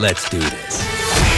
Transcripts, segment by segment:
Let's do this.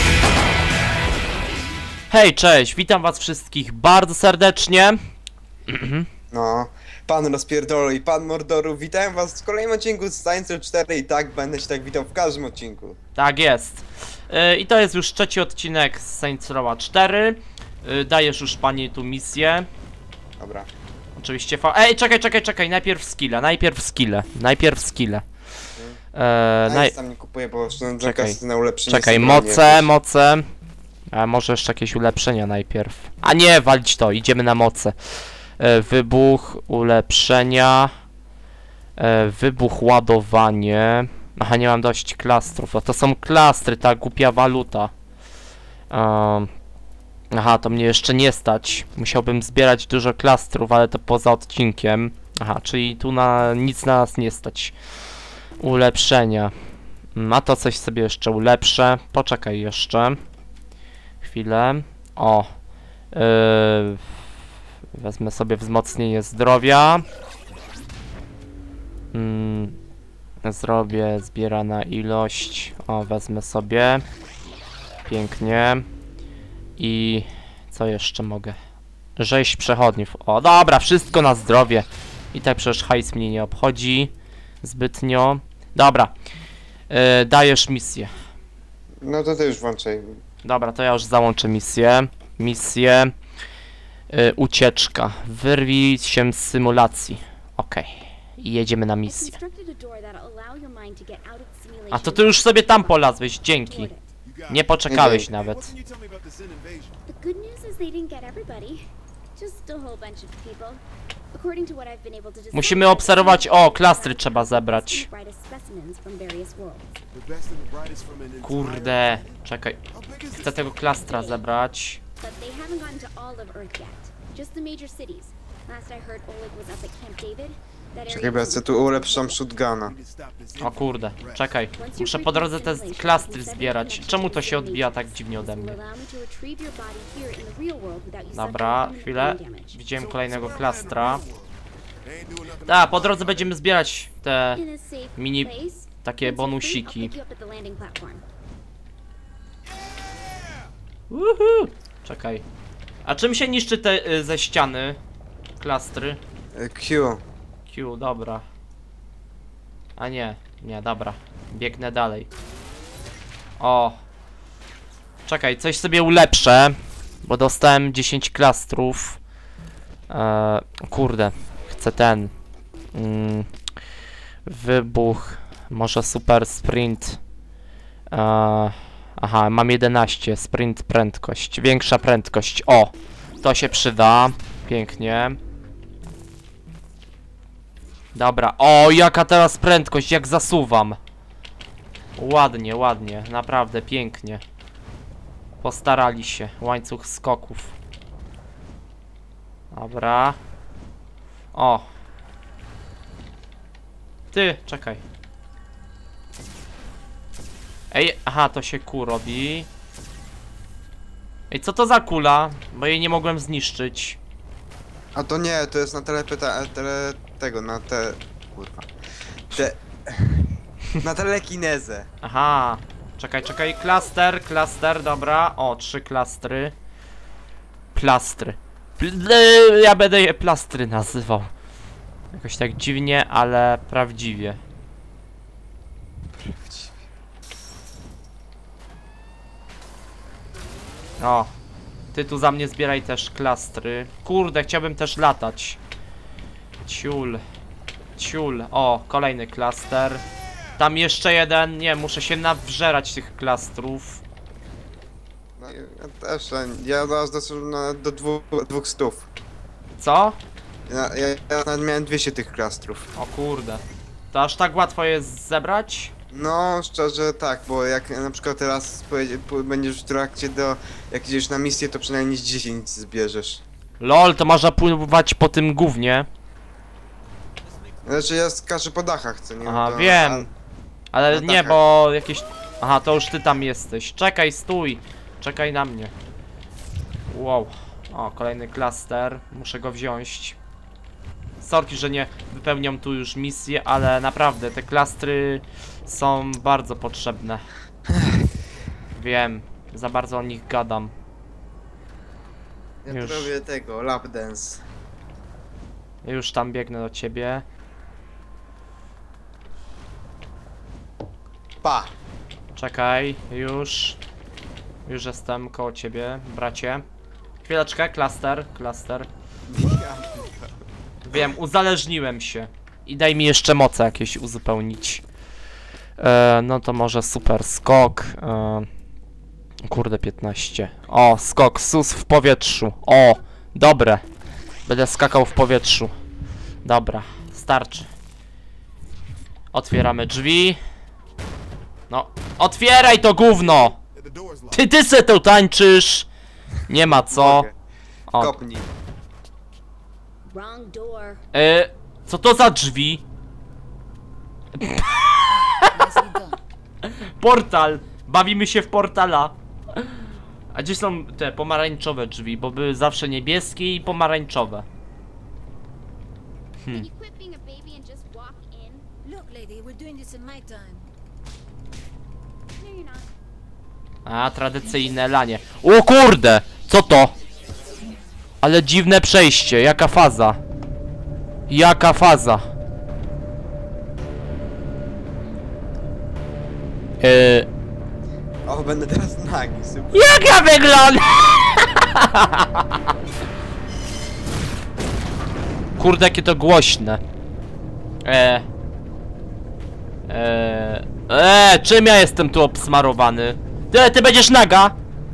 Hej, cześć, witam was wszystkich bardzo serdecznie. No, pan rozpierdolu i pan Mordoru, witam was w kolejnym odcinku z Saints Row 4 i tak będę się tak witał w każdym odcinku. Tak jest. I to jest już trzeci odcinek z Saints Row 4. Dajesz już pani tu misję. Dobra. Oczywiście Ej, czekaj, najpierw skille. Nic tam nie kupuję, bo oszczędzam kasy na ulepszenie. Czekaj, moce. A może jeszcze jakieś ulepszenia najpierw. A nie, walić to, idziemy na moce. Wybuch, ulepszenia. Wybuch, ładowanie. Aha, nie mam dość klastrów. A to są klastry, ta głupia waluta. Aha, to mnie jeszcze nie stać. Musiałbym zbierać dużo klastrów, ale to poza odcinkiem. Aha, czyli tu nic na nas nie stać. Ulepszenia. A to coś sobie jeszcze ulepszę. Poczekaj jeszcze. Chwilę. O. Wezmę sobie wzmocnienie zdrowia. Zrobię zbierana ilość. O, wezmę sobie. Pięknie. I co jeszcze mogę? Rzeź przechodniów. O, dobra, wszystko na zdrowie. I tak przecież hajs mnie nie obchodzi zbytnio. Dobra. Dajesz misję. No to ty już włączaj. Dobra, to ja już załączę misję. Ucieczka. Wyrwij się z symulacji. Okej. I jedziemy na misję. A to ty już sobie tam polazłeś, dzięki. Nie poczekałeś nawet. Musimy obserwować. O, klastry trzeba zebrać. Kurde, czekaj. Chcę tego klastra zebrać. Czekaj, bo ja sobie tu ulepszam shotguna. O kurde, czekaj. Muszę po drodze te klastry zbierać. Czemu to się odbija tak dziwnie ode mnie? Dobra, chwilę. Widziałem kolejnego klastra. Tak, po drodze będziemy zbierać te mini takie bonusiki. Czekaj. A czym się niszczy te ze ściany klastry? Q. Q, dobra. A nie, dobra. Biegnę dalej. O. Czekaj, coś sobie ulepszę. Bo dostałem 10 klastrów. Kurde. Chcę ten. Wybuch. Może super sprint. Aha, mam 11. Sprint, prędkość. Większa prędkość. O! To się przyda. Pięknie. Dobra. O, jaka teraz prędkość, jak zasuwam. Ładnie, ładnie. Naprawdę pięknie. Postarali się. Łańcuch skoków. Dobra. O. Ty, czekaj. Ej, aha, to się Q robi. Ej, co to za kula? Bo jej nie mogłem zniszczyć. A to nie, to jest na na te... kurwa. Na telekinezę. Aha. Czekaj, klaster, dobra. O, 3 klastry. Plastry. Ja będę je plastry nazywał. Jakoś tak dziwnie, ale prawdziwie. O. Ty tu za mnie zbieraj też klastry. Kurde, chciałbym też latać. Ciul. O, kolejny klaster. Tam jeszcze jeden. Nie, muszę się nawżerać tych klastrów. No, ja też, ja zaraz do 200. Co? Ja nawet miałem 200 tych klastrów. O kurde. To aż tak łatwo jest zebrać? No, szczerze tak, bo jak na przykład teraz będziesz w trakcie jak idziesz na misję, to przynajmniej 10 zbierzesz. LOL, to można pływać po tym gównie. Znaczy ja skaczę po dachach, co nie? Aha, wiem. Ale nie, dachach. bo jakieś... Aha, to już ty tam jesteś. Czekaj, stój. Czekaj na mnie. Wow. O, kolejny klaster. Muszę go wziąć. Sorki, że nie wypełniam tu już misję, ale naprawdę te klastry są bardzo potrzebne. Wiem, za bardzo o nich gadam. Ja Już. tu robię tego, lap dance. Już tam biegnę do ciebie. Pa! Czekaj, już. Już jestem koło ciebie, bracie. Chwileczkę, klaster. Wiem, uzależniłem się. I daj mi jeszcze moce jakieś uzupełnić. No to może super skok. Kurde, 15. O, skok, sus w powietrzu. O, dobre. Będę skakał w powietrzu. Dobra, starczy. Otwieramy drzwi. No, otwieraj to gówno! Ty se tu tańczysz! Nie ma co. Mogę. O, Kopnij. Wrong door. co to za drzwi? Nicely done. Portal! Bawimy się w portala. A gdzie są te pomarańczowe drzwi? Bo były zawsze niebieskie i pomarańczowe. Can you quit being a baby and just walk in? Look, lady, we're doing this in my time. No, you're not. A, tradycyjne lanie. O kurde! Co to? Ale dziwne przejście, jaka faza? Jaka faza? O, będę teraz nagi, super. Jak ja wyglądam? Kurde, jakie to głośne. Czym ja jestem tu obsmarowany? Ty będziesz naga?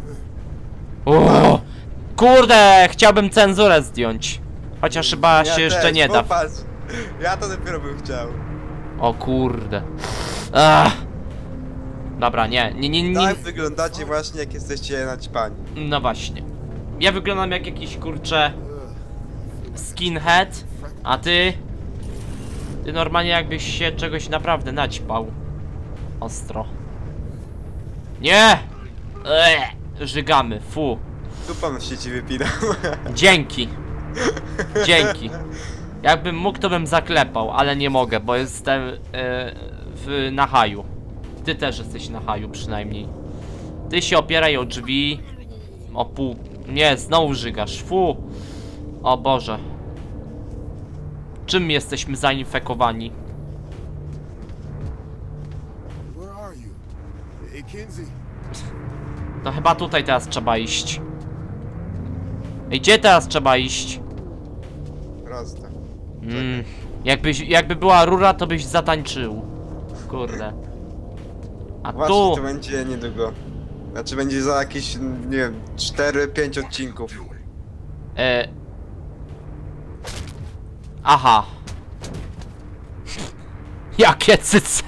O, kurde, chciałbym cenzurę zdjąć. Chociaż chyba się jeszcze też, nie da. Popatrz. Ja to dopiero bym chciał. O kurde. Ach. Dobra, nie. Tak wyglądacie właśnie jak jesteście naćpani. No właśnie. Ja wyglądam jak jakiś kurcze skinhead, a ty normalnie jakbyś się czegoś naprawdę naćpał. Ostro. Nie! Żygamy, fu. Dupą się ci wypinam. Dzięki. Dzięki. Jakbym mógł, to bym zaklepał, ale nie mogę, bo jestem na haju. Ty też jesteś na haju przynajmniej. Ty się opieraj o drzwi. O pół. Nie, znowu żygasz. Fu. O Boże. Czym jesteśmy zainfekowani? Where are you? Hey, Kinsey. To chyba tutaj teraz trzeba iść. Ej, gdzie teraz trzeba iść? Prosto. Jakby była rura, to byś zatańczył. Kurde. A Właśnie tu... to będzie niedługo. Znaczy będzie za jakieś, nie wiem, 4-5 odcinków. Aha. Jakie cyce.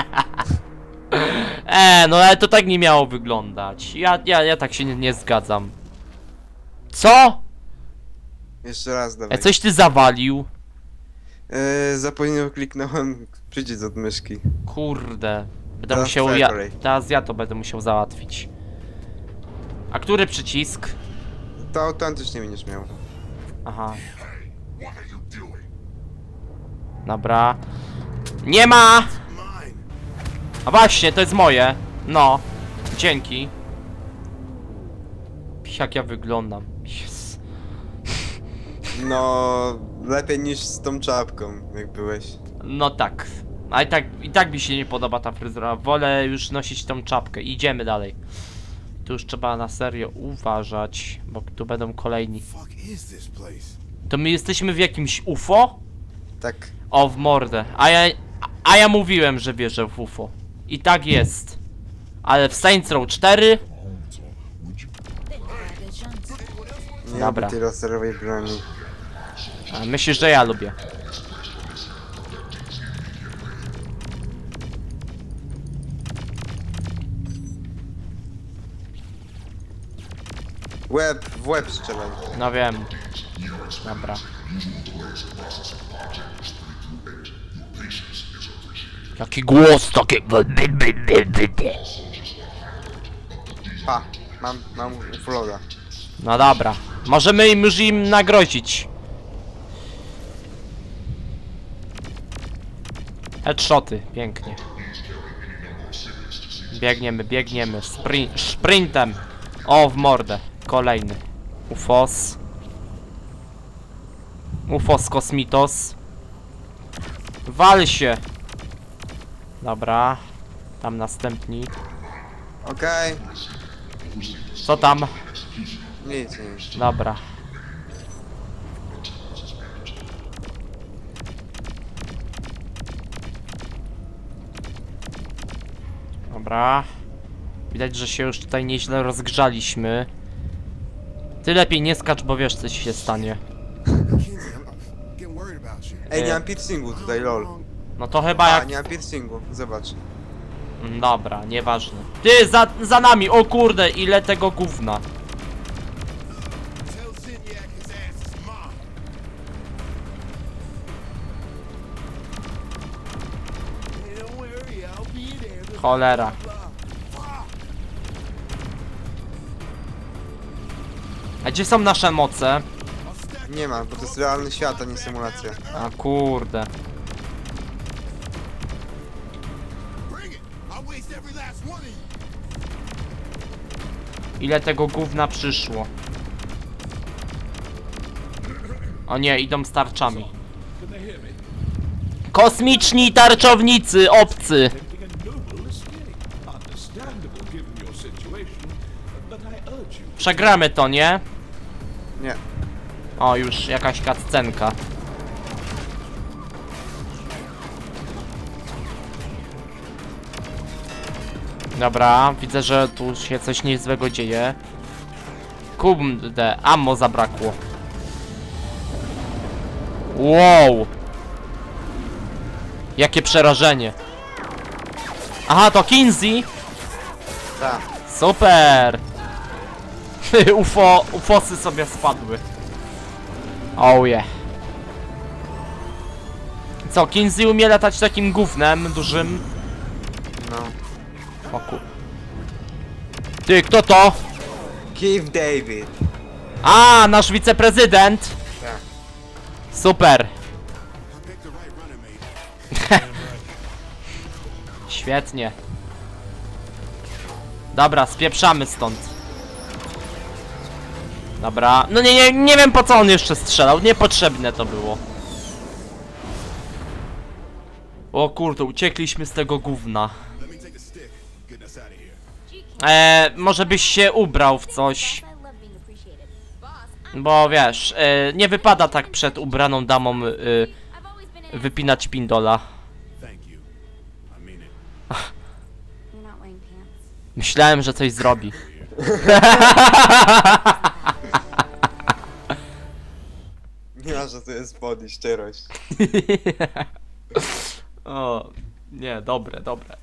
No ale to tak nie miało wyglądać. Ja tak się nie zgadzam. Co? Jeszcze raz dawaj. Coś ty zawalił? Za późno kliknąłem przycisk od myszki. Kurde. Będę Teraz musiał twoja kolej. teraz ja to będę musiał załatwić. A który przycisk? To autentycznie będziesz miał. Aha. Dobra. Nie ma! Mine. A właśnie, to jest moje. No. Dzięki. Jak ja wyglądam. Yes. No, lepiej niż z tą czapką, jak byłeś. No tak. A i tak mi się nie podoba ta fryzura. Wolę już nosić tą czapkę. Idziemy dalej. Tu już trzeba na serio uważać, bo tu będą kolejni. Fuck is this place? To my jesteśmy w jakimś UFO? Tak. O, w mordę. A ja mówiłem, że wierzę w UFO. I tak jest. Ale w Saints Row 4? Nie Dobra. lubię tej laserowej broni. A myślisz, że ja lubię. W łeb strzelaj. No wiem. Dobra. Jaki głos taki. Pa, mam ufologa. No dobra. Możemy już im nagrozić. Headshoty, pięknie. Biegniemy, biegniemy. Sprintem. O, w mordę. Kolejny. Ufos. Ufos kosmitos. Wal się. Dobra. Tam następni. Okej. Co tam? Nic. Dobra. Dobra. Widać, że się już tutaj nieźle rozgrzaliśmy. Ty lepiej nie skacz, bo wiesz, co ci się stanie. Kinsey, I'm getting worried about you. Ej, nie mam piercingu tutaj, lol. No to chyba A, jak... nie mam piercingu, zobacz. Dobra, nieważne. Ty, za nami! O kurde, ile tego gówna. Tell Zinyak his ass is mine. Hey, don't worry, I'll be there. Cholera. A gdzie są nasze moce? Nie ma, bo to jest realny świat, a nie symulacja. A kurde. Bring it. I'll waste every last one of you. Ile tego gówna przyszło? O nie, idą z tarczami. Kosmiczni tarczownicy, obcy! Attempting a noble escape. Understandable given your situation, but I urge you. Przegramy to, nie? Nie. O, już jakaś cutscenka. Dobra, widzę, że tu się coś niezłego dzieje. Kurde, ammo zabrakło. Wow! Jakie przerażenie. Aha, to Kinsey! Tak. Super! Ufosy sobie spadły. Oh yeah. Co, Kinsey umie latać takim gównem dużym? No. O kur... Ty, kto to? Keith David. A, nasz wiceprezydent! Tak. Super! I picked the right running mate. Świetnie. Dobra, spieprzamy stąd. Dobra, no nie wiem po co on jeszcze strzelał, niepotrzebne to było. O kurde, uciekliśmy z tego gówna. Let me take a stick. Get us out of here. Może byś się ubrał w coś, I love being appreciated. Boss, bo wiesz, nie wypada tak przed ubraną damą I've always been an wypinać pindola. Thank you. I mean it. You're not wearing pants. Myślałem, że coś zrobi. Nie ma, że to jest body, szczerość. O, nie, dobre, dobre.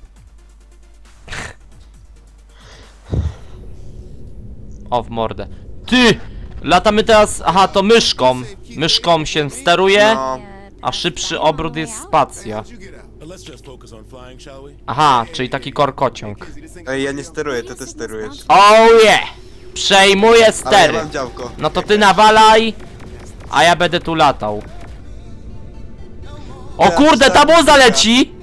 O, w mordę. Ty! Latamy teraz, aha, to myszką. Myszką się steruje, No. a szybszy obrót jest spacja. How'd you get out? Let's just focus on flying, shall we? Aha, czyli taki korkociąg. Kinsey, this thing. Ej, ja nie steruję, to ty sterujesz. Oh yeah! Przejmuję Ale ja stery. mam działko. No to ty nawalaj, a ja będę tu latał. O kurde, ta muza leci!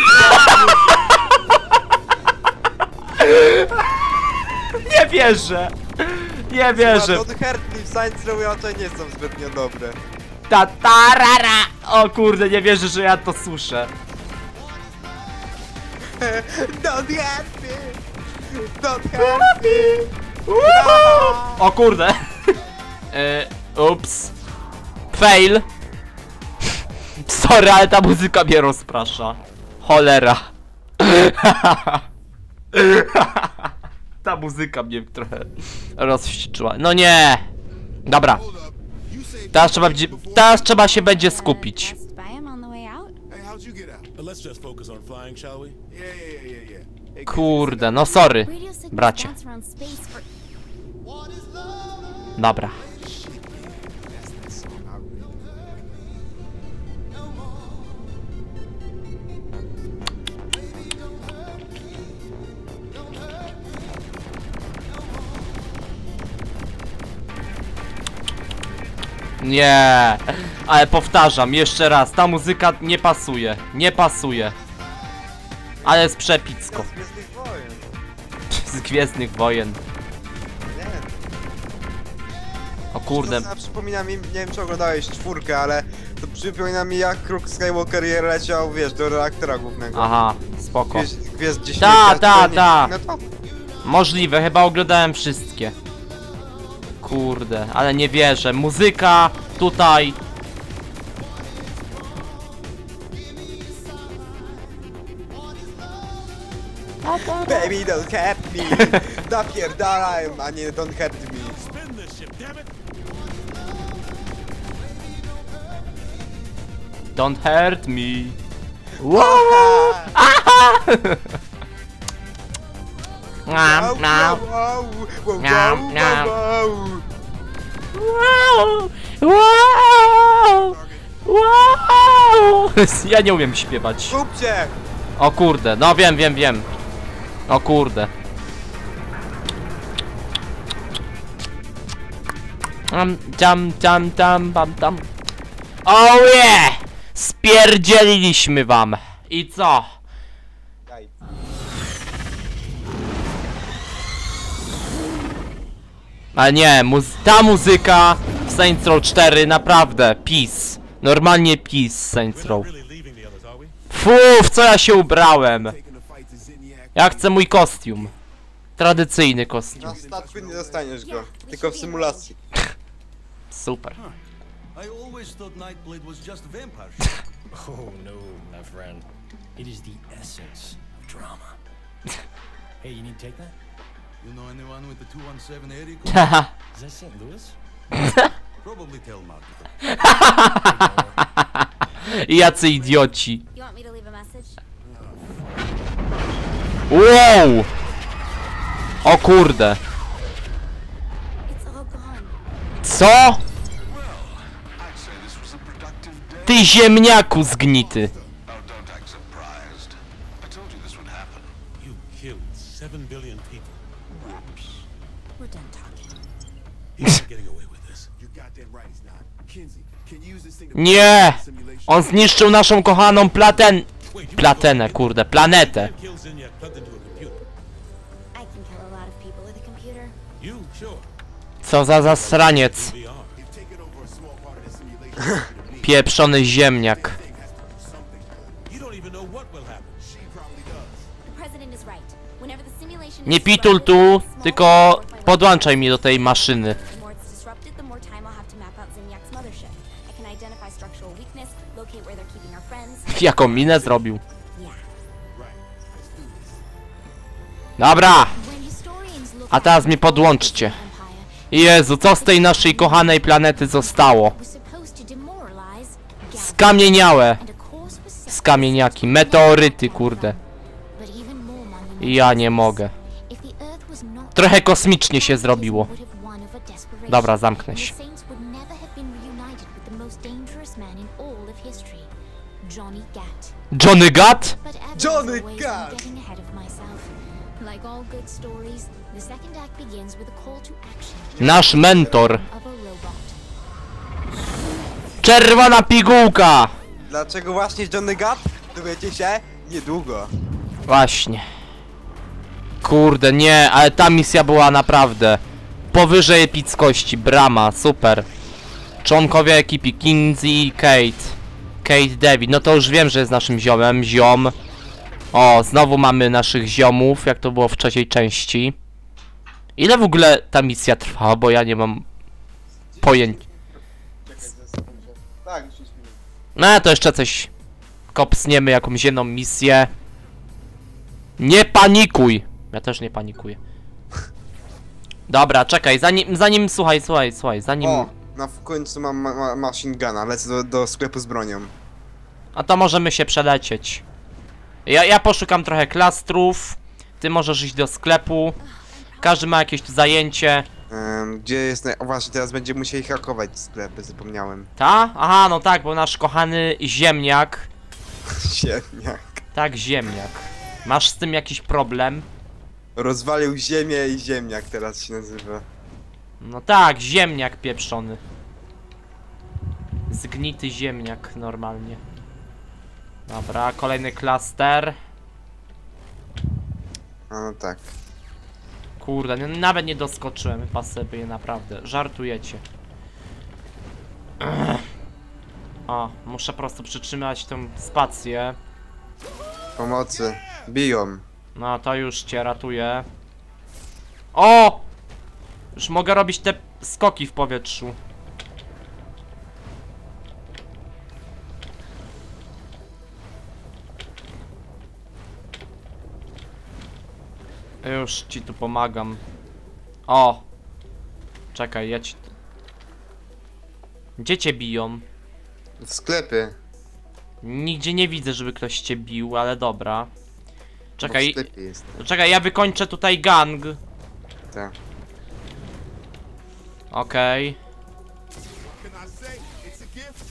Nie wierzę! Nie wierzę! Don Hertley w Saints Row raczej nie są zbytnio dobre. Ta tarara! O kurde, nie wierzę, że ja to słyszę. Don Hertley! Don Hertley! O kurde! Ups. Fail. Sorry, ale ta muzyka mnie rozprasza. Cholera. Ta muzyka mnie trochę rozwścieczyła. No nie! Dobra. Hold up. You saved Teraz trzeba się będzie skupić. Passed by him on the way out. Hey, how'd you get out? Let's just focus on flying, shall we? Yeah. Hey, Kurde, no sorry, Radio signals bracie. bounce around space for Dobra. Nie, ale powtarzam jeszcze raz, ta muzyka nie pasuje, nie pasuje. Ale jest przepicko. Z Gwiezdnych Wojen. z Gwiezdnych Wojen. Nie. O kurde. To przypomina mi, nie wiem czy oglądałeś 4, ale to przypomina mi jak Luke Skywalker leciał, wiesz, do reaktora głównego. Aha, spoko. Gwiazd 10. Ta. No to... Możliwe, chyba oglądałem wszystkie. Kurde, ale nie wierzę. Muzyka tutaj. Baby don't hurt me! Napierdalaj, a nie don't hurt me. Spin this ship, damn it! Don't hurt me. Wow! Nam, nam. Miam, miam. Wow! Wow! Wow! Ja nie umiem śpiewać. Kupcie! O kurde, no wiem. O kurde. Tam. Oh yeah! Spierdzieliliśmy wam. I co? Daj. Ale nie, ta muzyka w Saints Row 4 naprawdę peace. Normalnie peace Saints Row. Really leaving the others, are we? Fuu, w co ja się ubrałem? Ja chcę mój kostium. Tradycyjny kostium. Na statku nie dostaniesz go, tylko w symulacji. Super. I always thought Nightblade was just vampire. Oh no, my friend. It is the essence of drama. Hey, you need to take that? You know anyone with the 217 area code? Haha. Is that St. Louis? Probably tell Mark. Jacy idioci. You want me to leave a message? Wow! O kurde. It's all gone. Co? Ty ziemniaku zgnity. You killed 7 billion people. We're done talking. He's not getting away with this. You're goddamn right he's not. Kinsey, can you use this thing to Nie! simulation? On zniszczył naszą kochaną platenę, kurde, planetę. Kill Zinyak plugged into a computer. I can kill a lot of people with a computer. You, sure. Co za zasraniec. VR. You've taken over a small part of the simulation. Pieprzony ziemniak. You don't even know what will happen. She probably does. The president is right. Whenever the simulation Nie is pitul tu, disrupted, small tylko world by podłączaj mnie do tej maszyny. The more it's disrupted, the more time I'll have to map out Zinyak's mothership. I can identify structural weakness, locate where they're keeping our friends. Jaką minę zrobił. Yeah. Dobra! When historians look A teraz mnie podłączcie. Empire, Jezu, co z tej naszej kochanej planety zostało? was supposed to demoralize, gather, Skamieniałe. and a course was set. Skamieniaki, meteoryty, kurde. But even more monumental Ja nie mogę. if the Earth was not Trochę kosmicznie się zrobiło. would have won of a desperation. Dobra, zamknę And się. the Saints would never have been reunited with the most dangerous man in all of history, Johnny Gat. Johnny Gat? But as Johnny always, Gat! I'm getting ahead of myself. Like all good stories, the second act begins with a call to action Nasz mentor. of a robot. Czerwona pigułka! Dlaczego właśnie Johnny Gat? Dowiecie się niedługo. Właśnie. Kurde, nie, ale ta misja była naprawdę powyżej epickości. Brama, super. Członkowie ekipy Kinsey i Kate. Kate David, no to już wiem, że jest naszym ziomem. Ziom. O, znowu mamy naszych ziomów, jak to było w trzeciej części. Ile w ogóle ta misja trwała, bo ja nie mam pojęcia. Tak, 6 minut. No to jeszcze coś kopsniemy, jakąś jedną misję. Nie panikuj. Ja też nie panikuję. Dobra, czekaj, zanim słuchaj, zanim... O, w końcu mam machine guna, lecę do sklepu z bronią. A to możemy się przelecieć. Ja poszukam trochę klastrów. Ty możesz iść do sklepu. Każdy ma jakieś tu zajęcie. Gdzie jest... O właśnie, teraz będziemy musieli hakować sklepy, zapomniałem. Ta? Aha, no tak, bo nasz kochany ziemniak. Ziemniak. Tak, ziemniak. Masz z tym jakiś problem? Rozwalił ziemię i ziemniak teraz się nazywa. No tak, ziemniak pieprzony. Zgnity ziemniak normalnie. Dobra, kolejny klaster. A no tak. Kurde, nawet nie doskoczyłem chyba sobie, naprawdę. Żartujecie. O, muszę po prostu przytrzymać tą spację. Pomocy. Biją. No to już cię ratuję. O! Już mogę robić te skoki w powietrzu. Już ci tu pomagam. O! Czekaj, ja ci... Gdzie cię biją? W sklepie. Nigdzie nie widzę, żeby ktoś cię bił, ale dobra. Bo w Czekaj, sklepie jest. czekaj, ja wykończę tutaj gang. Tak. Okej. Can I say it's a gift?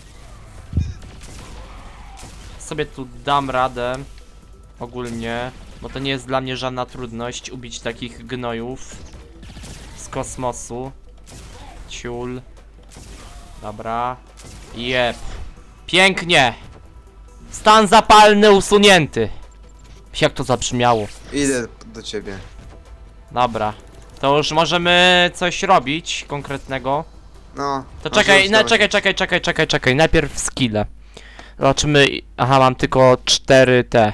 Sobie tu dam radę. Ogólnie. Bo to nie jest dla mnie żadna trudność ubić takich gnojów z kosmosu. Ciul. Dobra. Jep. Pięknie. Stan zapalny usunięty. Jak to zabrzmiało. Idę do ciebie. Dobra. To już możemy coś robić konkretnego. No. To masz czekaj, już czekaj. Najpierw skille. Zobaczymy. Aha, mam tylko 4 te.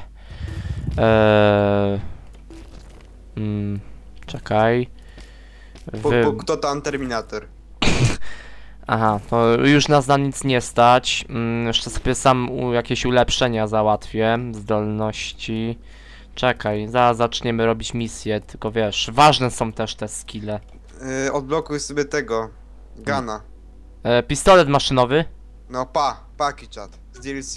Czekaj. Kto tam Terminator? Aha, to już nas na nic nie stać. Jeszcze sobie sam jakieś ulepszenia załatwię. Zdolności. Czekaj, zaraz zaczniemy robić misję, tylko wiesz, ważne są też te skille. Odblokuj sobie tego. Gana. Pistolet maszynowy. No paki czat. Z DLC.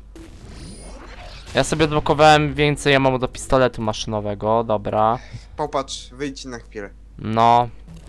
Ja sobie odblokowałem więcej, ja mam do pistoletu maszynowego, dobra. Popatrz, wyjdź na chwilę. No.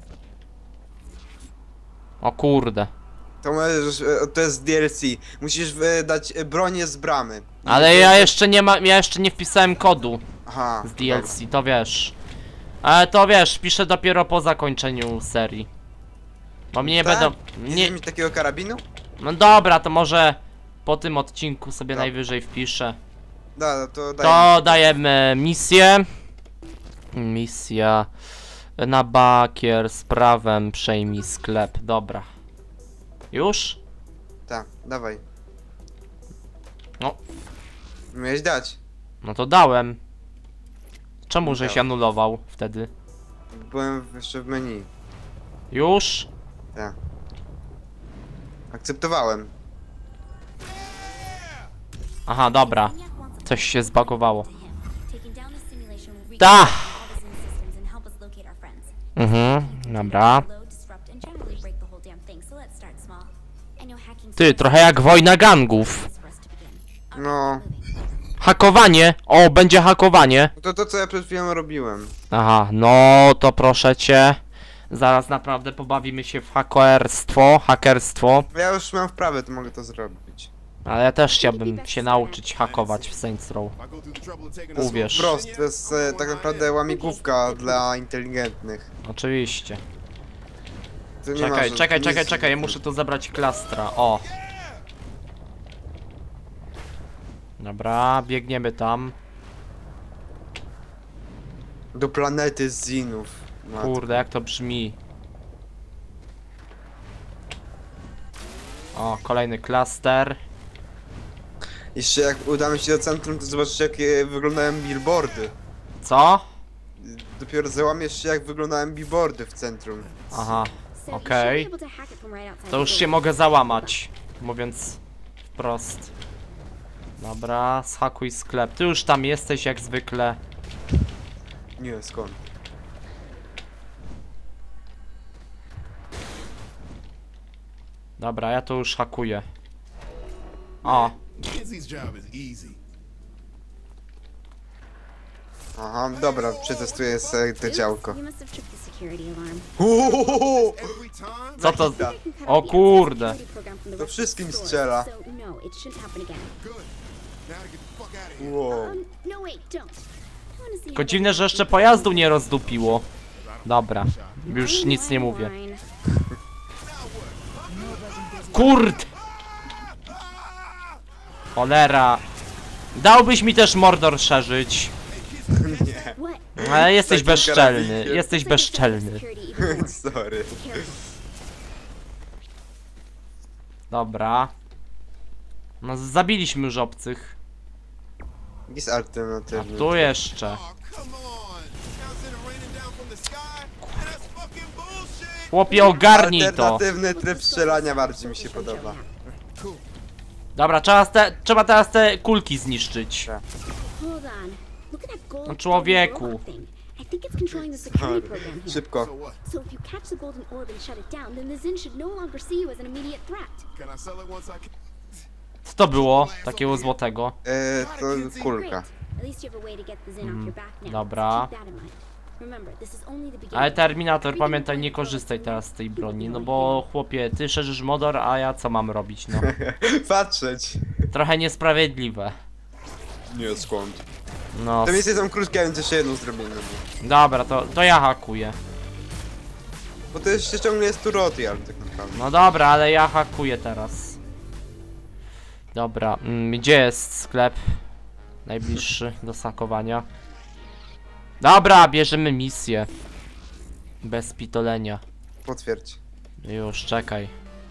O kurde. To możesz, to jest DLC. Musisz wydać bronię z bramy. Ale ja jeszcze nie ja jeszcze nie wpisałem kodu Aha. z DLC, to wiesz. Ale to wiesz, piszę dopiero po zakończeniu serii. Bo mnie nie Tak? będą... Nie Nie... chcesz mieć takiego karabinu? No dobra, to może po tym odcinku sobie Dobra. najwyżej wpiszę. Da, to daj. To dajemy misję. Misja. Na bakier z prawem przejmij sklep. Dobra. Już? Tak, dawaj. No. Miałeś dać. No to dałem. Czemu żeś Dałem. anulował wtedy? Byłem jeszcze w menu. Już? Tak. Akceptowałem. Aha, dobra. Zinyak wants Coś się zbagowało. to him. Taking down the simulation will Ta! reconnect all the Zin systems and help us locate our friends. Mhm, dobra. Load, disrupt, and generally break the whole damn thing, so let's start small. I know hacking Ty, trochę jak wojna gangów. for us to begin. No. Hakowanie! O, będzie hakowanie. To co ja przed chwilą robiłem. Aha, no to proszę cię. Zaraz naprawdę pobawimy się w hakerstwo. Ja już mam wprawę, to mogę to zrobić. Ale ja też chciałbym się nauczyć hakować w Saints Row. If I go through the trouble of taking a Uwierz. smoke, Prost, to jest tak naprawdę łamigłówka dla inteligentnych. Oczywiście. Tu nie ma Czekaj, ja muszę tu zabrać klastra, o. Dobra, biegniemy tam. Do planety Zinów. Matko. Kurde, jak to brzmi. O, kolejny klaster. Jeszcze jak udamy się do centrum, to zobaczycie jak wyglądają billboardy. Co? Dopiero załamiesz się jak wyglądają billboardy w centrum. Aha, So you okej. should be able to hack it from right outside To już the się door. mogę załamać, mówiąc wprost. Dobra, zhakuj sklep. Ty już tam jesteś jak zwykle. Nie, skąd? Dobra, ja to już hakuję. O, Kinsey's job is easy. Aha, dobra, przetestuję sobie to działko. You must have tripped the security alarm. Every time? co to? I can cut O out the kurde. security program from the To rest of the wszystkim store, strzela. So no, it shouldn't happen again. Good. Now to get the fuck out of here. Wow. No wait, don't. I wanna see Tylko how dziwne, że jeszcze pojazdu nie rozdupiło. Dobra, już nic nie mówię. Fine. Kurde! Cholera. Dałbyś mi też Mordor szerzyć. What? Ale jesteś takim bezczelny, karabikiem. jesteś bezczelny. Security even more. Sorry. Be careful. Dobra. No zabiliśmy już obcych. Jest A alternatywny. tu jeszcze. Oh, come on. Now it's raining down from the sky, and that's fucking bullshit. Chłopie, ogarnij to. Alternatywny tryb strzelania bardziej mi się podoba. Dobra, trzeba teraz te kulki zniszczyć. Hold on. Look at that gold No człowieku. orb thing. I think it's controlling the security program here. Szybko. So what? So if you catch the golden orb and shut it down, then the Zin should no longer see you as an immediate threat. Can I sell it once I can? Co to było takiego złotego? To kulka. Great. At least you have a way to get the Zin off your back now. Dobra. So keep that in mind. Remember, this is only the beginning. Ale Terminator, pamiętaj, nie korzystaj teraz z tej broni, no bo chłopie, ty szerzysz modor, a ja co mam robić, no. Patrzeć. Trochę niesprawiedliwe. Nie, skąd? No, To miejsce są krótkie, a więc jeszcze jedną zrobimy. dobra, to ja hakuję. Bo to jeszcze ciągle jest tu Rotial tak naprawdę. No dobra, ale ja hakuję teraz. Dobra, gdzie jest sklep? Najbliższy do sakowania. Dobra, bierzemy misję. Bez pitolenia. Potwierdź. Już, czekaj.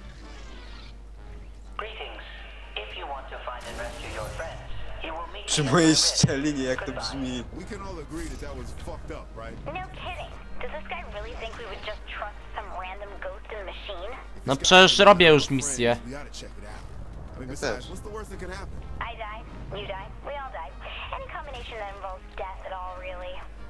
Greetings. If you want to find and rescue your friends, you will meet Przy me mojej at the szczelinie, jak to brzmi. We can all agree that that was fucked up, right? No kidding. Does this guy really think we would just trust some random ghost in the machine? No przecież robię już misję. We gotta check it out. I mean, Yes, besides, sir. what's the worst that can happen? I die, you die, we all die. Any combination that involves death at all, really.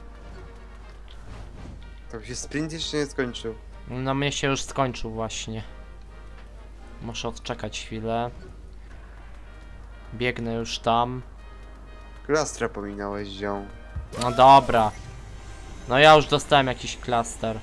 To się sprint jeszcze nie skończył. No mnie się już skończył właśnie. Muszę odczekać chwilę. Biegnę już tam. Klastra pominąłeś, ziom. No dobra. No ja już dostałem jakiś klaster.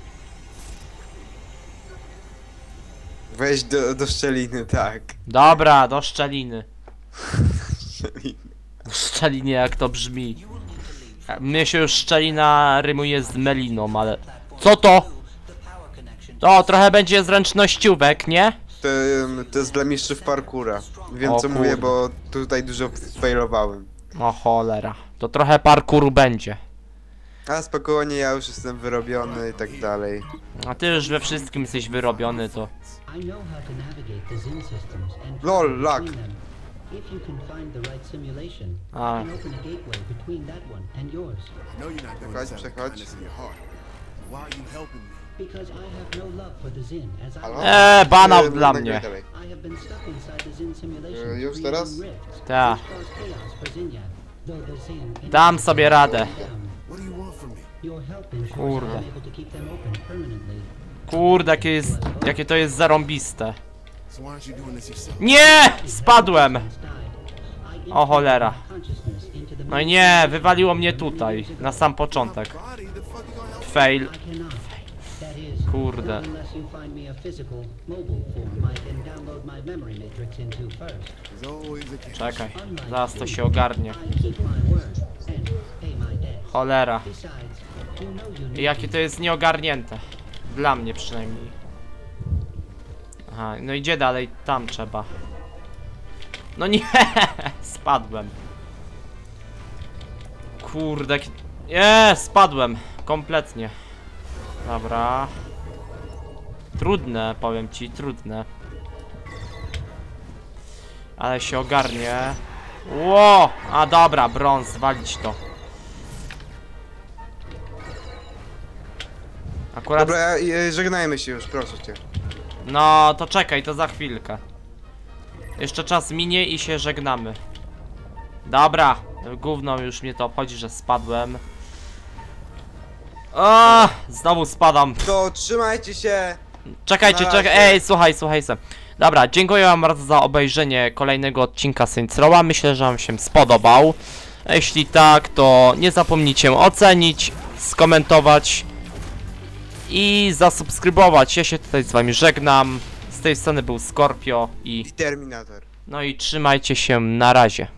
Weź do szczeliny, tak. Dobra, do szczeliny. Szczeliny. Do szczeliny, jak to brzmi. Mnie się już szczelina rymuje z meliną, ale... Co to? To trochę będzie zręcznościówek, nie? To jest dla mistrzów parkura. Wiem O co kurde. mówię, bo tutaj dużo failowałem. O cholera. To trochę parkouru będzie. A spokojnie, ja już jestem wyrobiony i tak dalej. A ty już we wszystkim jesteś wyrobiony, to... I know how to navigate the Zin systems and Lol, travel luck. between them. If you can find the right simulation, I Ah. can open a gateway between that one and yours. I know you're not doing Przechodź, this out of przechodź. kindness in your heart. Why are you helping me? Because I have no love for the Zin, as I Halo? banał dla nagraj mnie. dalej. I have been stuck inside the Zin simulation, Już creating teraz? rifts, Ta. which cause chaos for Zinyak. Though the Zin Dam sobie radę. down. What do you want from me? Your help ensures Kurde. I'm able to keep them open permanently. Kurde, jakie to jest zarąbiste. So why aren't you doing this yourself? Nie! Spadłem! Died. I O cholera. consciousness into the No i nie, wywaliło mnie tutaj, na sam początek. Body, the fuck you gonna help? Fail. I cannot. That is, Kurde. unless you find me a physical, mobile form I can download my memory matrix into first. There's always a catch. Czekaj, zaraz to się ogarnie. I keep my word and pay my debt. Cholera. Besides, you know you need Jakie to jest nieogarnięte. Dla mnie przynajmniej. Aha, no i gdzie dalej? Tam trzeba. No nie! Spadłem. Kurde, nie, spadłem. Kompletnie. Dobra. Trudne, powiem ci, trudne. Ale się ogarnie. Ło! A dobra, brąz, walić to. Akurat... Dobra, żegnajmy się już, proszę cię. No, to czekaj, to za chwilkę. Jeszcze czas minie i się żegnamy. Dobra, gówno już mnie to obchodzi, że spadłem. O, znowu spadam. To trzymajcie się. Czekajcie, Na razie. czekaj, ej, słuchaj se. Dobra, dziękuję wam bardzo za obejrzenie kolejnego odcinka Saints Row'a. Myślę, że wam się spodobał. Jeśli tak, to nie zapomnijcie ocenić, skomentować i zasubskrybować. Ja się tutaj z wami żegnam. Z tej strony był Scorpio i... Terminator. No i trzymajcie się, na razie.